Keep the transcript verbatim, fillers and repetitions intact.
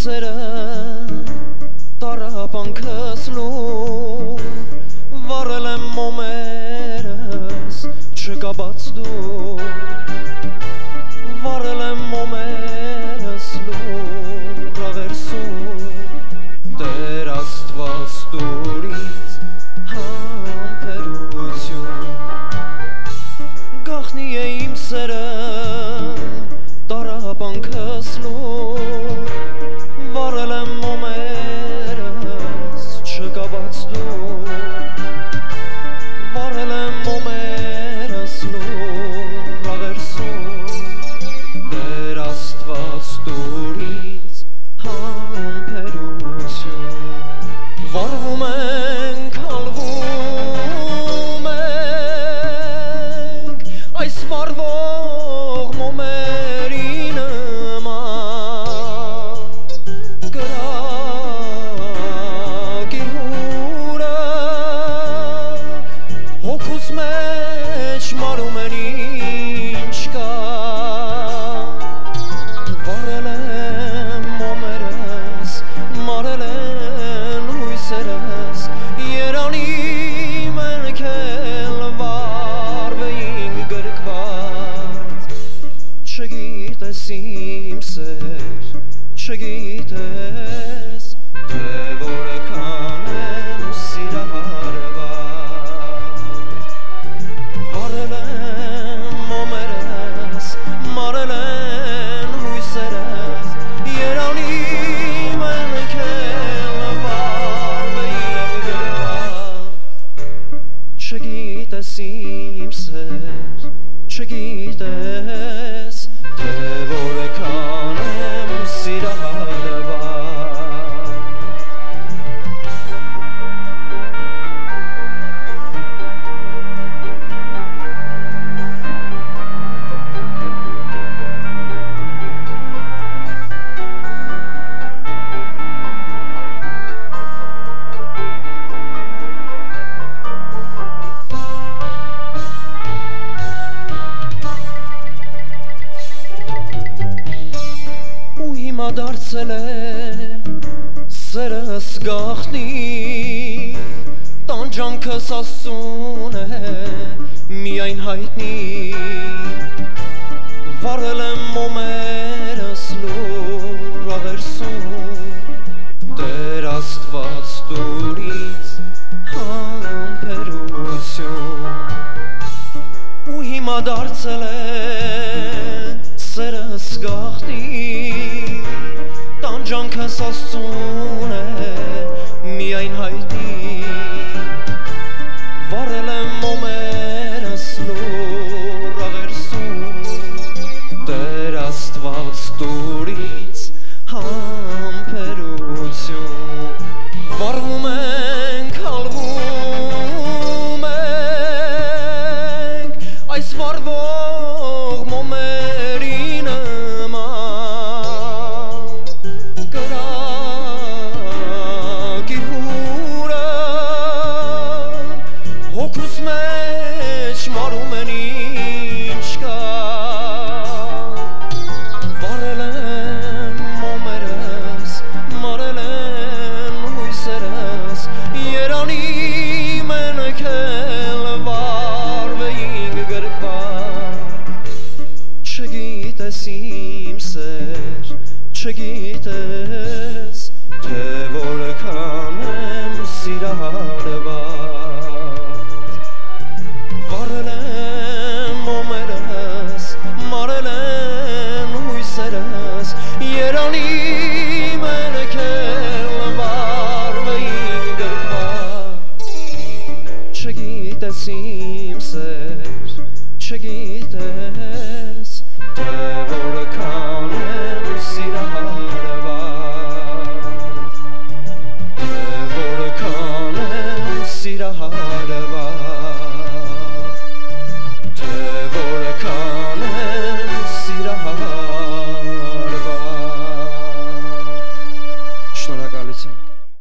սերը տարապանքս լու վարել եմ մոմերս չկաբաց դու վարել եմ մոմերս լու ռավերսում Տեր Աստված տուրից համբերություն գախնի է իմ սերը տարապանքս լու վարել եմ մոմերս չկաբաց դու վարել եմ մոմերս լու ռավերսում Տեր Աստված տուրից համբերություն վարվում ենք հալվում ենք այս վարվող մոմերի նման կրակի հուրը հոգուս մեջ մարում են ինչ կա վարել եմ մոմերս մարել են հույսերս երանի մենք էլ վարվեինք գրկված չգիտես իմ սեր չգիտես թե որքան եմ սիրահարված վարել եմ մոմերս մարել են հույսերս երանի մենք էլ վարվեինք գրկված չգիտես իմ սեր չգիտես թե որքան եմ սիրահարված ու հիմա դարձել է սերս գախնի տանջանքս ասուն է միայն հայտնի վարել եմ մոմերս լու ռավերսում Տեր Աստված տուրից համբերություն ու հիմա դարձել է սերս գախնի տանջանքս ասուն է միայն հայտնի վարել եմ մոմերս լու ռավերսում Տեր Աստված տուրից համբերություն վարվում ենք հալվում ենք այս վարվող մոմերի նման կրակի հուրը հոգուս մեջ մարում են ինչ կա վարել եմ մոմերս մարել են հույսերս երանի մենք էլ վարվեինք գրկված չգիտես իմ սեր չգիտես թե որքան եմ սիրահարված